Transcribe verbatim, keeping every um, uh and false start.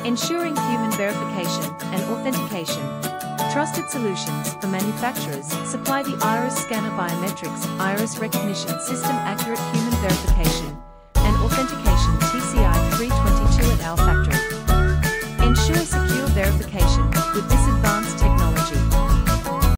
ensuring human verification and authentication. Trusted solutions for manufacturers supply the iris scanner biometrics, iris recognition system, accurate human